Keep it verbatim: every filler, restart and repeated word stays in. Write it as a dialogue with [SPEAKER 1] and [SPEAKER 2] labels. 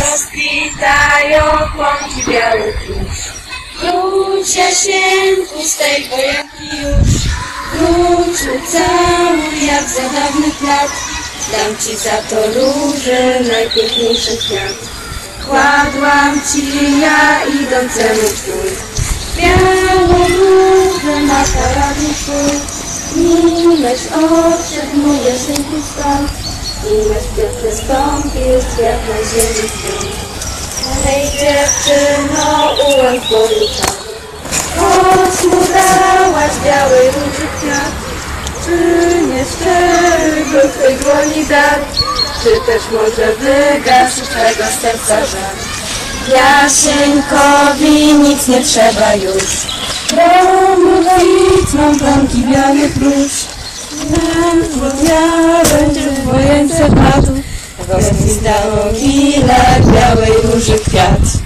[SPEAKER 1] rozkwitają płonki białych róż. Wróć Jasieńku z tej wojenki już, wróć, ucałuj jak za dawnych lat, dam ci za to róże najpiękniejszy kwiat. Kładłam ci ja idącemu twój, białą różę na paradny twój. Nimeś odszedł mój Jasieńku stąd, nimeś piękny stąpił świat na ziemi stąd. Hej dziewczyno, ułam twoich czas, choć mu dałaś białej róży kwiat. Czy nie szczery był w tej dłoni dar, czy też może wygasł twego serca żar? Jasieńkowi nic nie trzeba już, bo mówić mam płonki białych róż. Wędrów dnia będzie w wojence padł, rozkwitało chwilę białej róży kwiat.